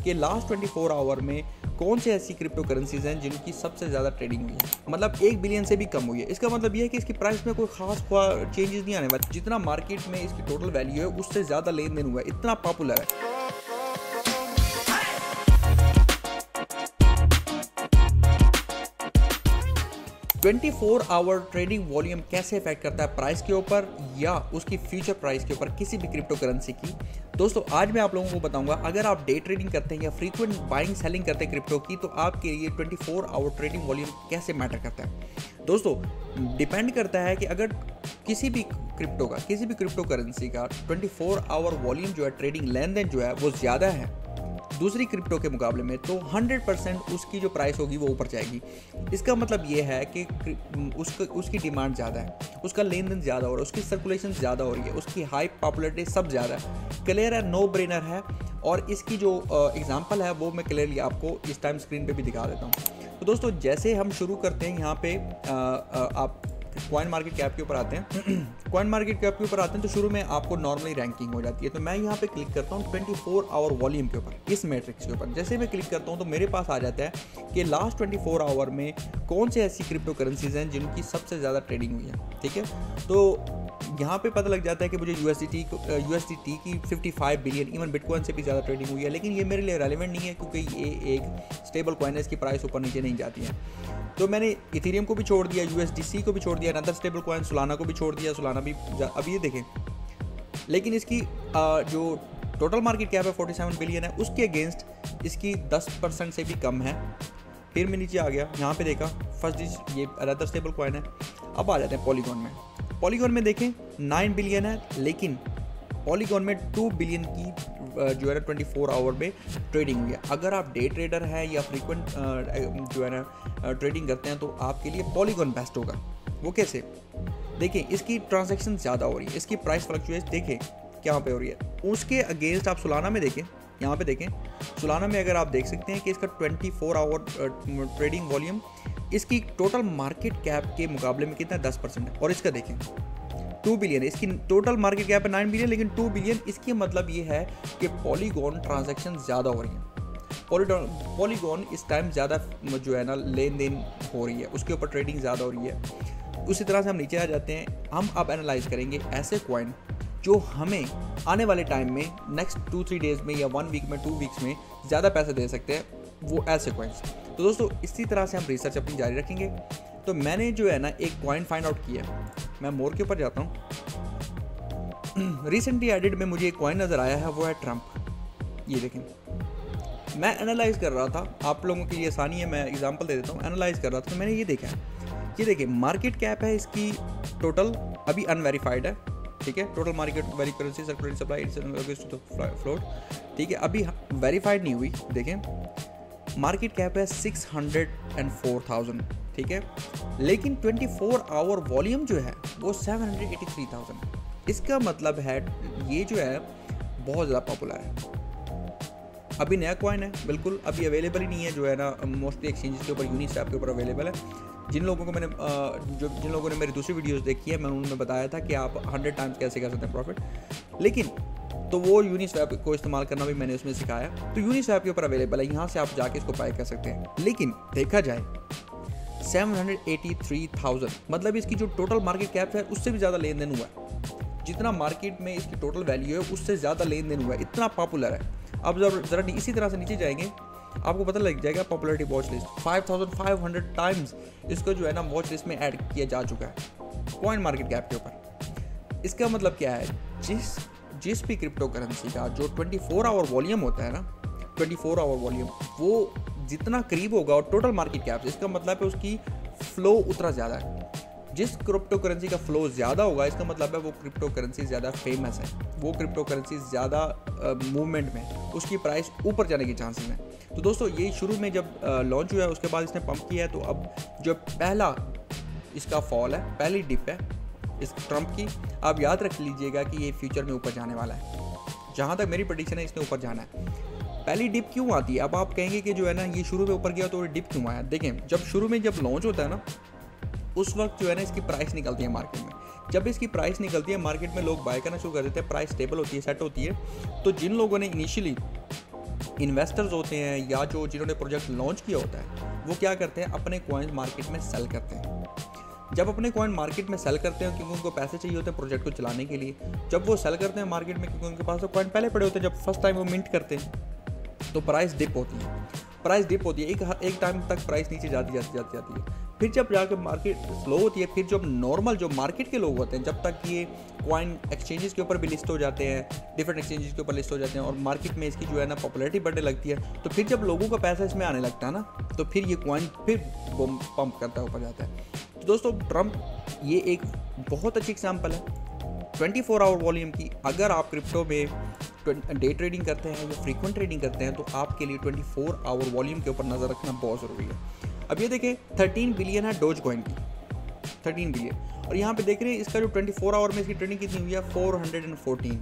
कि last 24 our में कौन से ऐसी क्रिप्टो करेंसीज हैं जिनकी सबसे ज़्यादा ट्रेडिंग हुई है, मतलब 1 बिलियन से भी कम हुई है। इसका मतलब ये है कि इसकी प्राइस में कोई खास चेंजेस नहीं आने वाले। जितना मार्केट में इसकी टोटल वैल्यू है उससे ज़्यादा लेन देन हुआ है, इतना पॉपुलर है। ट्वेंटी 24 आवर ट्रेडिंग वॉल्यूम कैसे इफेक्ट करता है प्राइस के ऊपर या उसकी फ्यूचर प्राइस के ऊपर किसी भी क्रिप्टो करेंसी की। दोस्तों आज मैं आप लोगों को बताऊंगा, अगर आप डे ट्रेडिंग करते हैं या फ्रीक्वेंट बाइंग सेलिंग करते हैं क्रिप्टो की, तो आपके लिए 24 आवर ट्रेडिंग वॉल्यूम कैसे मैटर करता है। दोस्तों डिपेंड करता है कि अगर किसी भी क्रिप्टो करेंसी का 24 आवर वॉल्यूम जो है, ट्रेडिंग लेन देन जो है वो ज़्यादा है दूसरी क्रिप्टो के मुकाबले में, तो 100% उसकी जो प्राइस होगी वो ऊपर जाएगी। इसका मतलब ये है कि उसकी डिमांड ज़्यादा है, उसका लेन देन ज़्यादा हो रहा है, उसकी सर्कुलेशन ज़्यादा हो रही है, उसकी हाई पॉपुलरिटी सब ज़्यादा है। क्लियर है, नो ब्रेनर है। और इसकी जो एग्जांपल है वो मैं क्लियरली आपको इस टाइम स्क्रीन पे भी दिखा देता हूँ। तो दोस्तों जैसे हम शुरू करते हैं यहाँ पे आप कॉइन मार्केट कैप के ऊपर आते हैं कॉइन मार्केट कैप के ऊपर आते हैं तो शुरू में आपको नॉर्मली रैंकिंग हो जाती है। तो मैं यहाँ पे क्लिक करता हूँ 24 आवर वॉल्यूम के ऊपर, इस मैट्रिक्स के ऊपर। जैसे मैं क्लिक करता हूँ तो मेरे पास आ जाता है कि लास्ट 24 आवर में कौन से ऐसी क्रिप्टो करेंसीज हैं जिनकी सबसे ज़्यादा ट्रेडिंग हुई है। ठीक है, तो यहाँ पे पता लग जाता है कि मुझे USDT की 55 बिलियन, इवन बिटकॉइन से भी ज़्यादा ट्रेडिंग हुई है। लेकिन ये मेरे लिए रेलिवेंट नहीं है क्योंकि ये एक स्टेबल कॉइन है, इसकी प्राइस ऊपर नीचे नहीं जाती है। तो मैंने इथेरियम को भी छोड़ दिया, USDC को भी छोड़ दिया, अनदर स्टेबल कॉइन सोलाना को भी छोड़ दिया, सोलाना भी अब ये देखें। लेकिन इसकी जो टोटल मार्केट कैप है 47 बिलियन है, उसके अगेंस्ट इसकी 10% से भी कम है। फिर मैं नीचे आ गया, यहाँ पे देखा फर्स्ट ये अनदर स्टेबल कॉइन है। अब आ जाते हैं पॉलीगॉन में। पॉलीगॉन में देखें 9 बिलियन है, लेकिन पॉलीगॉन में 2 बिलियन की जो है ना 24 आवर में ट्रेडिंग हुई है। अगर आप डे ट्रेडर हैं या फ्रीक्वेंट जो है ना ट्रेडिंग करते हैं तो आपके लिए पॉलीगॉन बेस्ट होगा। वो कैसे? देखिए इसकी ट्रांजैक्शन ज़्यादा हो रही है, इसकी प्राइस फ्लक्चुएट देखें क्या पे हो रही है। उसके अगेंस्ट आप सोलाना में देखें, यहाँ पे देखें सोलाना में अगर आप देख सकते हैं कि इसका 24 आवर ट्रेडिंग वॉल्यूम इसकी टोटल मार्केट कैप के मुकाबले में कितना 10% है। और इसका देखें 2 बिलियन, इसकी टोटल मार्केट कैप है 9 बिलियन, लेकिन 2 बिलियन। इसकी मतलब ये है कि पॉलीगॉन ट्रांजैक्शन ज़्यादा हो रही है, पॉलीगॉन इस टाइम ज़्यादा जो है ना लेन देन हो रही है, उसके ऊपर ट्रेडिंग ज़्यादा हो रही है। उसी तरह से हम नीचे आ जाते हैं, हम अब एनालाइज करेंगे ऐसे कॉइन जो हमें आने वाले टाइम में नेक्स्ट 2-3 डेज़ में या 1 वीक में 2 वीक्स में ज़्यादा पैसे दे सकते हैं, वो ऐसे कॉइन्स। तो दोस्तों इसी तरह से हम रिसर्च अपनी जारी रखेंगे। तो मैंने जो है ना एक कॉइन फाइंड आउट किया, मैं मोर के ऊपर जाता हूँ। रिसेंटली एडिड में मुझे एक कॉइन नज़र आया है, वो है ट्रम्प। ये देखें, मैं एनालाइज कर रहा था, आप लोगों के लिए आसानी है मैं एग्जांपल दे देता हूँ। एनालाइज कर रहा था तो मैंने ये देखा है, ये देखिए मार्केट कैप है इसकी टोटल अभी अनवेरीफाइड है। ठीक है, total market very currency circulating supply float, ठीक है, अभी वेरीफाइड नहीं हुई। देखें मार्केट कैप है 604,000, ठीक है, लेकिन 24 आवर वॉल्यूम जो है वो 783,000 है। इसका मतलब है ये जो है बहुत ज़्यादा पॉपुलर है। अभी नया कॉइन है, बिल्कुल अभी अवेलेबल ही नहीं है, जो है ना मोस्टली एक्सचेंजेस के ऊपर, यूनिस्वैप के ऊपर अवेलेबल है। जिन लोगों ने मेरी दूसरी वीडियोस देखी है, मैंने उन्होंने बताया था कि आप 100 टाइम्स कैसे कर सकते हैं प्रॉफिट, लेकिन तो वो यूनिस्वैप को इस्तेमाल करना भी मैंने उसमें सिखाया। तो यूनिस्वैप के ऊपर अवेलेबल है, यहाँ से आप जाके इसको बाय कर सकते हैं। लेकिन देखा जाए 783,000, मतलब इसकी जो टोटल मार्केट कैप है उससे भी ज़्यादा लेन देन हुआ है। जितना मार्केट में इसकी टोटल वैल्यू है उससे ज़्यादा लेन देन हुआ है, इतना पॉपुलर है। अब ज़रा इसी तरह से नीचे जाएंगे, आपको पता लग जाएगा पॉपुलरिटी वॉच लिस्ट 5500 टाइम्स इसको जो है ना वॉच लिस्ट में ऐड किया जा चुका है कॉइन मार्केट कैप के ऊपर। इसका मतलब क्या है, जिस भी क्रिप्टो करेंसी का जो 24 आवर वॉल्यूम होता है ना, 24 आवर वॉल्यूम वो जितना करीब होगा और टोटल मार्केट कैप, इसका मतलब है उसकी फ्लो उतना ज़्यादा है। जिस क्रिप्टो करेंसी का फ्लो ज़्यादा होगा, इसका मतलब है वो क्रिप्टो करेंसी ज़्यादा फेमस है, वो क्रिप्टो करेंसी ज़्यादा मूवमेंट में, उसकी प्राइस ऊपर जाने के चांसेस हैं। तो दोस्तों ये शुरू में जब लॉन्च हुआ है उसके बाद इसने पंप किया है, तो अब जो पहला इसका फॉल है, पहली डिप है इस ट्रम्प की, आप याद रख लीजिएगा कि ये फ्यूचर में ऊपर जाने वाला है। जहाँ तक मेरी प्रेडिक्शन है इसने ऊपर जाना है। पहली डिप क्यों आती है? अब आप कहेंगे कि जो है ना ये शुरू में ऊपर गया तो डिप क्यों आया? देखें जब शुरू में जब लॉन्च होता है ना, उस वक्त जो है ना इसकी प्राइस निकलती है मार्केट में। जब इसकी प्राइस निकलती है मार्केट में, लोग बाय करना शुरू कर देते हैं, प्राइस स्टेबल होती है, सेट होती है। तो जिन लोगों ने इनिशियली इन्वेस्टर्स होते हैं या जो जिन्होंने प्रोजेक्ट लॉन्च किया होता है वो क्या करते हैं, अपने कॉइन मार्केट में सेल करते हैं। जब अपने कॉइन मार्केट में सेल करते हैं क्योंकि उनको पैसे चाहिए होते हैं प्रोजेक्ट को चलाने के लिए, जब वो सेल करते हैं मार्केट में क्योंकि उनके पास तो कॉइन पहले पड़े होते हैं, जब फर्स्ट टाइम वो मिंट करते हैं तो प्राइस डिप होती है। एक टाइम तक प्राइस नीचे जाती है। फिर जब जाकर मार्केट स्लो होती है, फिर जब नॉर्मल जो मार्केट के लोग होते हैं, जब तक ये कॉइन एक्सचेंजेस के ऊपर भी लिस्ट हो जाते हैं, डिफरेंट एक्सचेंजेस के ऊपर लिस्ट हो जाते हैं और मार्केट में इसकी जो है ना पॉपुलैरिटी बढ़ने लगती है, तो फिर जब लोगों का पैसा इसमें आने लगता है ना, तो फिर ये कॉइन फिर पंप करता है, ऊपर जाता है। तो दोस्तों ट्रम्प ये एक बहुत अच्छी एग्जाम्पल है 24 आवर वॉल्यूम की। अगर आप क्रिप्टो में डे ट्रेडिंग करते हैं या फ्रीक्वेंट ट्रेडिंग करते हैं तो आपके लिए 24 आवर वॉल्यूम के ऊपर नज़र रखना बहुत ज़रूरी है। अब ये देखें 13 बिलियन है डोज कॉइन की, 13 बिलियन, और यहाँ पे देख रहे हैं इसका जो 24 आवर में इसकी ट्रेडिंग कितनी हुई है, 414,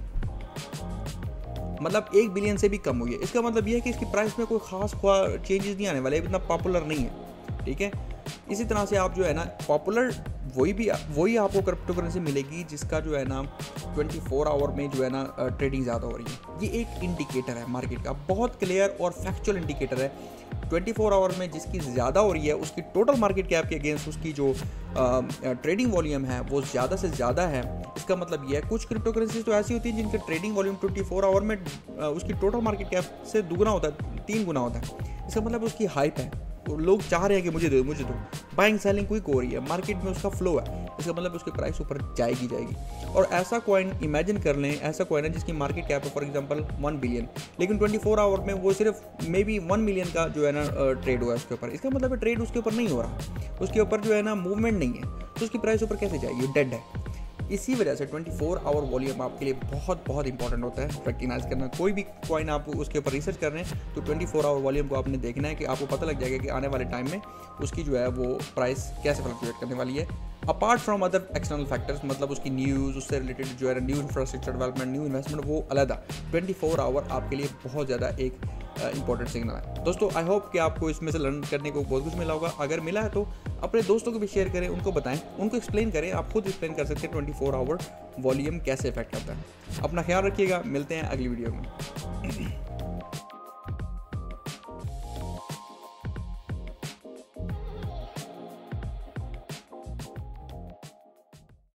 मतलब 1 बिलियन से भी कम हुई है। इसका मतलब ये है कि इसकी प्राइस में कोई खास चेंजेस नहीं आने वाले, इतना पॉपुलर नहीं है, ठीक है। इसी तरह से आप जो है ना पॉपुलर वही आपको क्रिप्टो करेंसी मिलेगी जिसका जो है ना 24 आवर में जो है ना ट्रेडिंग ज़्यादा हो रही है। ये एक इंडिकेटर है मार्केट का, बहुत क्लियर और फैक्चुअल इंडिकेटर है। 24 आवर में जिसकी ज़्यादा हो रही है उसकी टोटल मार्केट कैप के अगेंस्ट उसकी जो ट्रेडिंग वॉल्यूम है वो ज़्यादा से ज़्यादा है। इसका मतलब ये है कुछ क्रिप्टो करेंसीज तो ऐसी होती हैं जिनका ट्रेडिंग वॉल्यूम 24 आवर में उसकी टोटल मार्केट कैप से दुगना होता है, 3 गुना होता है। इसका मतलब उसकी हाइप है, लोग चाह रहे हैं कि मुझे दो, बाइंग सेलिंग क्विक हो रही है, मार्केट में उसका फ्लो है, इसका मतलब उसकी प्राइस ऊपर जाएगी। और ऐसा कॉइन इमेजिन कर लें, ऐसा कॉइन है जिसकी मार्केट कैप है फॉर एग्जांपल 1 बिलियन, लेकिन 24 आवर में वो सिर्फ मे बी 1 मिलियन का जो है ना ट्रेड हुआ है उसके ऊपर। इसका मतलब ट्रेड उसके ऊपर नहीं हो रहा, उसके ऊपर जो है ना मूवमेंट नहीं है, तो उसकी प्राइस ऊपर कैसे जाएगी, डेड है। इसी वजह से 24 आवर वॉल्यूम आपके लिए बहुत बहुत इंपॉर्टेंट होता है रिकग्नाइज करना। कोई भी कॉइन आप उसके ऊपर रिसर्च कर रहे हैं तो 24 आवर वॉल्यूम को आपने देखना है कि आपको पता लग जाएगा कि आने वाले टाइम में उसकी जो है वो प्राइस कैसे फ्लक्चुएट करने वाली है। Apart from other external factors, मतलब उसकी न्यूज़, उससे रिलेटेड जो है new infrastructure development, new investment, वो अलग। 24 आवर आपके लिए बहुत ज़्यादा एक इंपॉर्टेंट सिग्नल है। दोस्तों आई होप कि आपको इसमें से लर्न करने को बहुत कुछ मिला होगा। अगर मिला है तो अपने दोस्तों को भी शेयर करें, उनको बताएं, उनको एक्सप्लेन करें। आप खुद एक्सप्लेन कर सकते हैं 24 आवर वॉल्यूम कैसे इफेक्ट करता है। अपना ख्याल रखिएगा, मिलते हैं अगली वीडियो में।